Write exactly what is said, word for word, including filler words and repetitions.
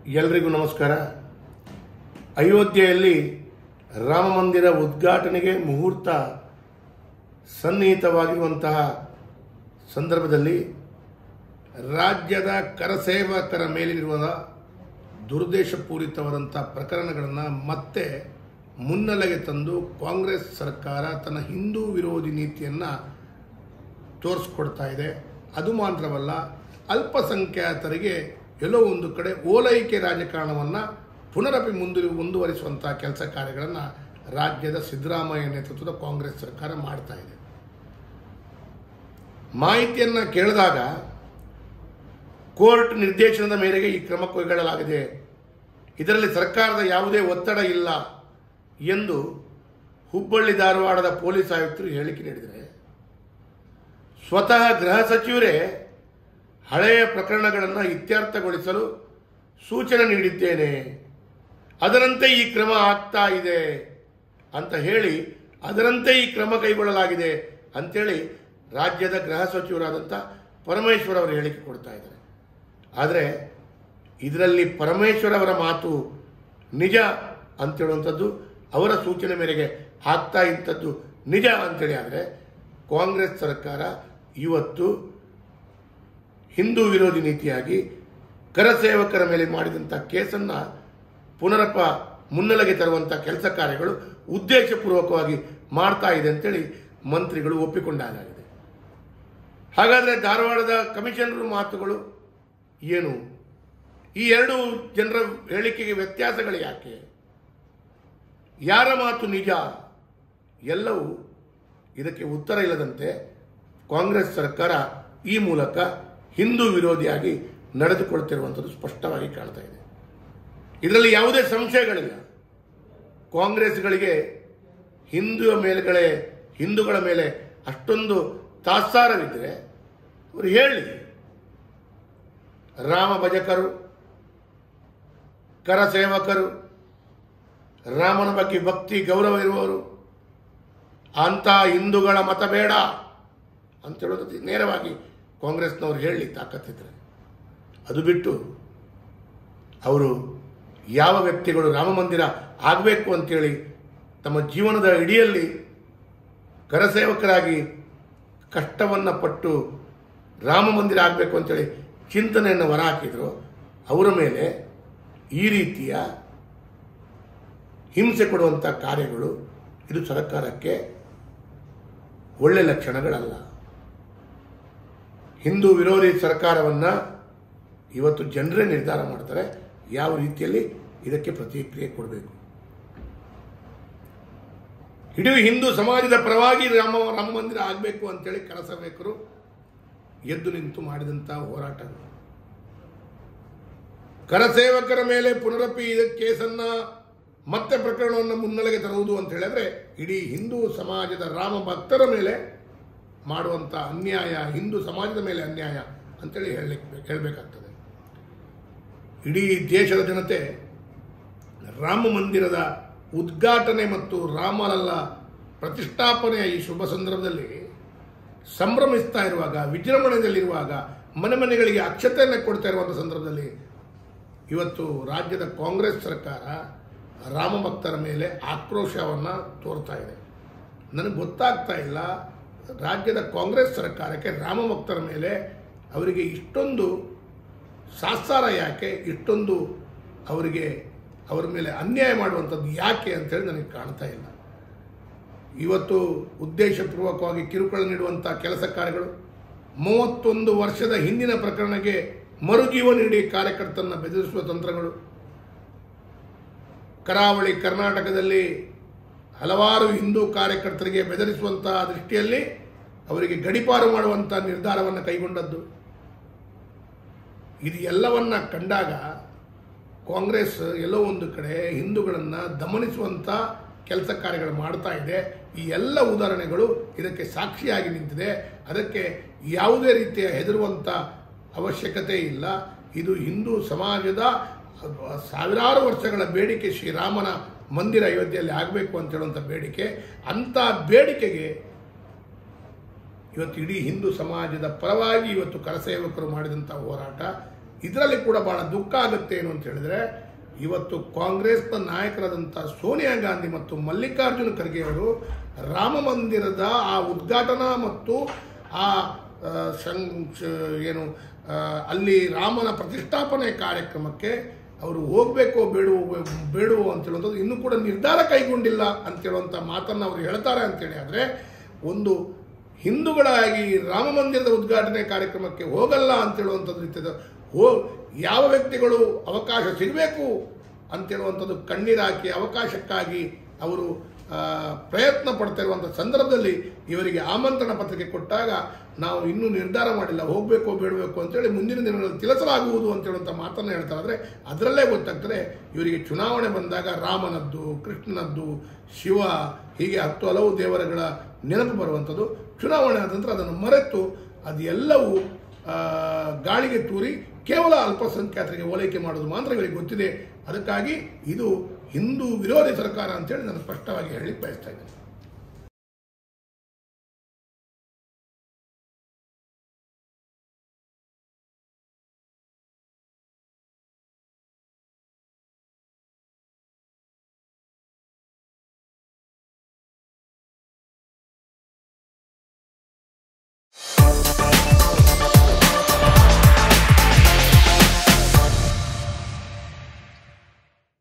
ಎಲ್ರಿಗೂ ನಮಸ್ಕಾರ. ಅಯೋಧ್ಯೆಯಲ್ಲಿ ರಾಮ ಮಂದಿರ ಉದ್ಘಾಟನೆಗೆ ಮುಹೂರ್ತ ಸನ್ನಿಹಿತವಾಗಿರುವಂತಹ ಸಂದರ್ಭದಲ್ಲಿ ರಾಜ್ಯದ ಕರಸೇವಕರ ಮೇಲಿರುವ ದುರುದ್ದೇಶಪೂರಿತವಾದಂಥ ಪ್ರಕರಣಗಳನ್ನು ಮತ್ತೆ ಮುನ್ನೆಲೆಗೆ ತಂದು ಕಾಂಗ್ರೆಸ್ ಸರ್ಕಾರ ತನ್ನ ಹಿಂದೂ ವಿರೋಧಿ ನೀತಿಯನ್ನು ತೋರಿಸ್ಕೊಡ್ತಾ ಇದೆ. ಅದು ಮಾತ್ರವಲ್ಲ, ಅಲ್ಪಸಂಖ್ಯಾತರಿಗೆ ಎಲ್ಲೋ ಒಂದು ಕಡೆ ಓಲೈಕೆ ರಾಜಕಾರಣವನ್ನು ಪುನರಪಿ ಮುಂದು ಮುಂದುವರಿಸುವಂಥ ಕೆಲಸ ಕಾರ್ಯಗಳನ್ನು ರಾಜ್ಯದ ಸಿದ್ದರಾಮಯ್ಯ ನೇತೃತ್ವದ ಕಾಂಗ್ರೆಸ್ ಸರ್ಕಾರ ಮಾಡ್ತಾ ಇದೆ. ಮಾಹಿತಿಯನ್ನು ಕೇಳಿದಾಗ ಕೋರ್ಟ್ ನಿರ್ದೇಶನದ ಮೇರೆಗೆ ಈ ಕ್ರಮ ಕೈಗೊಳ್ಳಲಾಗಿದೆ, ಇದರಲ್ಲಿ ಸರ್ಕಾರದ ಯಾವುದೇ ಒತ್ತಡ ಇಲ್ಲ ಎಂದು ಹುಬ್ಬಳ್ಳಿ ಧಾರವಾಡದ ಪೊಲೀಸ್ ಆಯುಕ್ತರು ಹೇಳಿಕೆ ನೀಡಿದರೆ, ಸ್ವತಃ ಗೃಹ ಸಚಿವರೇ ಹಳೆಯ ಪ್ರಕರಣಗಳನ್ನು ಇತ್ಯರ್ಥಗೊಳಿಸಲು ಸೂಚನೆ ನೀಡಿದ್ದೇನೆ, ಅದರಂತೆ ಈ ಕ್ರಮ ಆಗ್ತಾ ಇದೆ ಅಂತ ಹೇಳಿ ಅದರಂತೆ ಈ ಕ್ರಮ ಕೈಗೊಳ್ಳಲಾಗಿದೆ ಅಂತೇಳಿ ರಾಜ್ಯದ ಗೃಹ ಸಚಿವರಾದಂಥ ಪರಮೇಶ್ವರ್ ಅವರು ಹೇಳಿಕೆ ಕೊಡ್ತಾ ಇದ್ದಾರೆ. ಆದರೆ ಇದರಲ್ಲಿ ಪರಮೇಶ್ವರ್ ಅವರ ಮಾತು ನಿಜ ಅಂತೇಳುವಂಥದ್ದು, ಅವರ ಸೂಚನೆ ಮೇರೆಗೆ ಆಗ್ತಾ ಇದ್ದದ್ದು ನಿಜ ಅಂತೇಳಿ ಆದರೆ, ಕಾಂಗ್ರೆಸ್ ಸರ್ಕಾರ ಇವತ್ತು ಹಿಂದೂ ವಿರೋಧಿ ನೀತಿಯಾಗಿ ಕರಸೇವಕರ ಮೇಲೆ ಮಾಡಿದಂಥ ಕೇಸನ್ನು ಪುನರಪ ಮುನ್ನೆಲೆಗೆ ತರುವಂಥ ಕೆಲಸ ಕಾರ್ಯಗಳು ಉದ್ದೇಶಪೂರ್ವಕವಾಗಿ ಮಾಡ್ತಾ ಇದೆ ಅಂತೇಳಿ ಮಂತ್ರಿಗಳು ಒಪ್ಪಿಕೊಂಡಾಗಿದೆ. ಹಾಗಾದರೆ ಧಾರವಾಡದ ಕಮಿಷನರ್ ಮಾತುಗಳು ಏನು? ಈ ಎರಡು ಜನರ ಹೇಳಿಕೆಗೆ ವ್ಯತ್ಯಾಸಗಳು ಯಾಕೆ? ಯಾರ ಮಾತು ನಿಜ? ಎಲ್ಲವೂ ಇದಕ್ಕೆ ಉತ್ತರ ಇಲ್ಲದಂತೆ ಕಾಂಗ್ರೆಸ್ ಸರ್ಕಾರ ಈ ಮೂಲಕ ಹಿಂದೂ ವಿರೋಧಿಯಾಗಿ ನಡೆದುಕೊಳ್ತಿರುವಂಥದ್ದು ಸ್ಪಷ್ಟವಾಗಿ ಕಾಣ್ತಾ ಇದೆ. ಇದರಲ್ಲಿ ಯಾವುದೇ ಸಂಶಯಗಳಿಲ್ಲ. ಕಾಂಗ್ರೆಸ್ಗಳಿಗೆ ಹಿಂದೂ ಮೇಲೆಗಳೇ ಹಿಂದೂಗಳ ಮೇಲೆ ಅಷ್ಟೊಂದು ತಾತ್ಸಾರವಿದ್ದರೆ ಅವರು ಹೇಳಿ, ರಾಮ ಭಜಕರು, ಕರಸೇವಕರು, ರಾಮನ ಬಗ್ಗೆ ಭಕ್ತಿ ಗೌರವ ಇರುವವರು ಅಂತ ಹಿಂದೂಗಳ ಮತ ಬೇಡ ಅಂತ ಹೇಳೋದು ನೇರವಾಗಿ ಕಾಂಗ್ರೆಸ್ನವ್ರು ಹೇಳಿ ತಾಕತ್ತಿದ್ರೆ, ಅದು ಬಿಟ್ಟು ಅವರು ಯಾವ ವ್ಯಕ್ತಿಗಳು ರಾಮ ಮಂದಿರ ಆಗಬೇಕು ಅಂತೇಳಿ ತಮ್ಮ ಜೀವನದ ಇಡಿಯಲ್ಲಿ ಕರಸೇವಕರಾಗಿ ಕಷ್ಟವನ್ನು ಪಟ್ಟು ರಾಮ ಮಂದಿರ ಆಗಬೇಕು ಅಂತೇಳಿ ಚಿಂತನೆಯನ್ನು ಹೊರಹಾಕಿದ್ರು, ಅವರ ಮೇಲೆ ಈ ರೀತಿಯ ಹಿಂಸೆ ಕೊಡುವಂಥ ಕಾರ್ಯಗಳು ಇದು ಸರ್ಕಾರಕ್ಕೆ ಒಳ್ಳೆ ಲಕ್ಷಣಗಳಲ್ಲ. ಹಿಂದೂ ವಿರೋಧಿ ಸರ್ಕಾರವನ್ನು ಇವತ್ತು ಜನರೇ ನಿರ್ಧಾರ ಮಾಡ್ತಾರೆ ಯಾವ ರೀತಿಯಲ್ಲಿ ಇದಕ್ಕೆ ಪ್ರತಿಕ್ರಿಯೆ ಕೊಡಬೇಕು. ಇಡೀ ಹಿಂದೂ ಸಮಾಜದ ಪರವಾಗಿ ರಾಮ ರಾಮ ಮಂದಿರ ಆಗಬೇಕು ಅಂತೇಳಿ ಕರಸೇವಕರು ಎದ್ದು ನಿಂತು ಮಾಡಿದಂಥ ಹೋರಾಟಗಳು, ಕರಸೇವಕರ ಮೇಲೆ ಪುನರಪಿ ಇದಕ್ಕೆ ಕೇಸನ್ನು ಮತ್ತೆ ಪ್ರಕರಣವನ್ನು ಮುನ್ನೆಲೆಗೆ ತರುವುದು ಅಂತ ಹೇಳಿದ್ರೆ ಇಡೀ ಹಿಂದೂ ಸಮಾಜದ ರಾಮ ಭಕ್ತರ ಮೇಲೆ ಮಾಡುವಂಥ ಅನ್ಯಾಯ, ಹಿಂದೂ ಸಮಾಜದ ಮೇಲೆ ಅನ್ಯಾಯ ಅಂತೇಳಿ ಹೇಳಲಿಕ್ಕೆ ಹೇಳಬೇಕಾಗ್ತದೆ. ಇಡೀ ದೇಶದ ಜನತೆ ರಾಮ ಮಂದಿರದ ಉದ್ಘಾಟನೆ ಮತ್ತು ರಾಮಲಲ್ಲ ಪ್ರತಿಷ್ಠಾಪನೆಯ ಈ ಶುಭ ಸಂದರ್ಭದಲ್ಲಿ ಸಂಭ್ರಮಿಸ್ತಾ ಇರುವಾಗ, ವಿಜೃಂಭಣೆಯಲ್ಲಿರುವಾಗ, ಮನೆ ಮನೆಗಳಿಗೆ ಅಕ್ಷತೆಯನ್ನು ಕೊಡ್ತಾ ಇರುವಂಥ ಸಂದರ್ಭದಲ್ಲಿ ಇವತ್ತು ರಾಜ್ಯದ ಕಾಂಗ್ರೆಸ್ ಸರ್ಕಾರ ರಾಮ ಭಕ್ತರ ಮೇಲೆ ಆಕ್ರೋಶವನ್ನು ತೋರ್ತಾ ಇದೆ. ನನಗೆ ಗೊತ್ತಾಗ್ತಾ ಇಲ್ಲ, ರಾಜ್ಯದ ಕಾಂಗ್ರೆಸ್ ಸರ್ಕಾರಕ್ಕೆ ರಾಮ ಭಕ್ತರ ಮೇಲೆ ಅವರಿಗೆ ಇಷ್ಟೊಂದು ಸಾತ್ಸಾರ ಯಾಕೆ, ಇಷ್ಟೊಂದು ಅವರಿಗೆ ಅವರ ಮೇಲೆ ಅನ್ಯಾಯ ಮಾಡುವಂಥದ್ದು ಯಾಕೆ ಅಂತೇಳಿ ನನಗೆ ಕಾಣ್ತಾ ಇಲ್ಲ. ಇವತ್ತು ಉದ್ದೇಶಪೂರ್ವಕವಾಗಿ ಕಿರುಕುಳ ನೀಡುವಂಥ ಕೆಲಸ ಕಾರ್ಯಗಳು, ಮೂವತ್ತೊಂದು ವರ್ಷದ ಹಿಂದಿನ ಪ್ರಕರಣಕ್ಕೆ ಮರುಜೀವ ನೀಡಿ ಕಾರ್ಯಕರ್ತರನ್ನು ಬೆದರಿಸುವ ತಂತ್ರಗಳು, ಕರಾವಳಿ ಕರ್ನಾಟಕದಲ್ಲಿ ಹಲವಾರು ಹಿಂದೂ ಕಾರ್ಯಕರ್ತರಿಗೆ ಬೆದರಿಸುವಂತಹ ದೃಷ್ಟಿಯಲ್ಲಿ ಅವರಿಗೆ ಗಡೀಪಾರು ಮಾಡುವಂಥ ನಿರ್ಧಾರವನ್ನು ಕೈಗೊಂಡದ್ದು, ಇದು ಎಲ್ಲವನ್ನ ಕಂಡಾಗ ಕಾಂಗ್ರೆಸ್ ಎಲ್ಲೋ ಒಂದು ಕಡೆ ಹಿಂದೂಗಳನ್ನು ದಮನಿಸುವಂಥ ಕೆಲಸ ಕಾರ್ಯಗಳು ಮಾಡ್ತಾ ಇದೆ. ಈ ಎಲ್ಲ ಉದಾಹರಣೆಗಳು ಇದಕ್ಕೆ ಸಾಕ್ಷಿಯಾಗಿ ನಿಂತಿದೆ. ಅದಕ್ಕೆ ಯಾವುದೇ ರೀತಿಯ ಹೆದರುವಂಥ ಅವಶ್ಯಕತೆ ಇಲ್ಲ. ಇದು ಹಿಂದೂ ಸಮಾಜದ ಸಾವಿರಾರು ವರ್ಷಗಳ ಬೇಡಿಕೆ, ಶ್ರೀರಾಮನ ಮಂದಿರ ಅಯೋಧ್ಯೆಯಲ್ಲಿ ಆಗಬೇಕು ಅಂತ ಹೇಳುವಂಥ ಬೇಡಿಕೆ. ಅಂಥ ಬೇಡಿಕೆಗೆ ಇವತ್ತು ಇಡೀ ಹಿಂದೂ ಸಮಾಜದ ಪರವಾಗಿ ಇವತ್ತು ಕರಸೇವಕರು ಮಾಡಿದಂಥ ಹೋರಾಟ ಇದರಲ್ಲಿ ಕೂಡ ಬಹಳ ದುಃಖ ಆಗುತ್ತೆ ಏನು ಅಂತ ಹೇಳಿದ್ರೆ, ಇವತ್ತು ಕಾಂಗ್ರೆಸ್ನ ನಾಯಕರಾದಂಥ ಸೋನಿಯಾ ಗಾಂಧಿ ಮತ್ತು ಮಲ್ಲಿಕಾರ್ಜುನ ಖರ್ಗೆ ಅವರು ರಾಮ ಮಂದಿರದ ಆ ಉದ್ಘಾಟನಾ ಮತ್ತು ಆ ಏನು ಅಲ್ಲಿ ರಾಮನ ಪ್ರತಿಷ್ಠಾಪನೆ ಕಾರ್ಯಕ್ರಮಕ್ಕೆ ಅವರು ಹೋಗಬೇಕೋ ಬೇಡವೋ ಬೇಡವೋ ಅಂತೇಳುವಂಥದ್ದು ಇನ್ನೂ ಕೂಡ ನಿರ್ಧಾರ ಕೈಗೊಂಡಿಲ್ಲ ಅಂತೇಳುವಂಥ ಮಾತನ್ನು ಅವರು ಹೇಳ್ತಾರೆ ಅಂತೇಳಿ. ಆದರೆ ಒಂದು ಹಿಂದೂಗಳಾಗಿ ರಾಮ ಮಂದಿರದ ಉದ್ಘಾಟನೆ ಕಾರ್ಯಕ್ರಮಕ್ಕೆ ಹೋಗಲ್ಲ ಅಂತೇಳುವಂಥದ್ದು ರೀತಿಯ ಹೋ ಯಾವ ವ್ಯಕ್ತಿಗಳು ಅವಕಾಶ ಸಿಗಬೇಕು ಅಂತೇಳುವಂಥದ್ದು ಕಣ್ಣೀರಾಕಿ ಅವಕಾಶಕ್ಕಾಗಿ ಅವರು ಪ್ರಯತ್ನ ಪಡ್ತಿರುವಂಥ ಸಂದರ್ಭದಲ್ಲಿ ಇವರಿಗೆ ಆಮಂತ್ರಣ ಪತ್ರಿಕೆ ಕೊಟ್ಟಾಗ ನಾವು ಇನ್ನೂ ನಿರ್ಧಾರ ಮಾಡಿಲ್ಲ, ಹೋಗಬೇಕು ಬೇಡಬೇಕು ಅಂತೇಳಿ ಮುಂದಿನ ದಿನಗಳಲ್ಲಿ ತಿಳಿಸಲಾಗುವುದು ಅಂತೇಳುವಂಥ ಮಾತನ್ನು ಹೇಳ್ತಾರೆ. ಆದರೆ ಅದರಲ್ಲೇ ಗೊತ್ತಾಗ್ತದೆ ಇವರಿಗೆ ಚುನಾವಣೆ ಬಂದಾಗ ರಾಮನದ್ದು, ಕೃಷ್ಣನದ್ದು, ಶಿವ ಹೀಗೆ ಹತ್ತು ಹಲವು ದೇವರುಗಳ ನೆನಪು ಬರುವಂಥದ್ದು. ಚುನಾವಣೆ ಆದ ನಂತರ ಅದನ್ನು ಮರೆತು ಅದೆಲ್ಲವೂ ಗಾಳಿಗೆ ತೂರಿ ಕೇವಲ ಅಲ್ಪಸಂಖ್ಯಾತರಿಗೆ ಓಲೈಕೆ ಮಾಡೋದು ಮಾತ್ರ ಇವರಿಗೆ ಗೊತ್ತಿದೆ. ಅದಕ್ಕಾಗಿ ಇದು ಹಿಂದೂ ವಿರೋಧಿ ಸರ್ಕಾರ ಅಂತೇಳಿ ನಾನು ಸ್ಪಷ್ಟವಾಗಿ ಹೇಳಿ ಬಯಸ್ತಾ ಇದ್ದೇನೆ.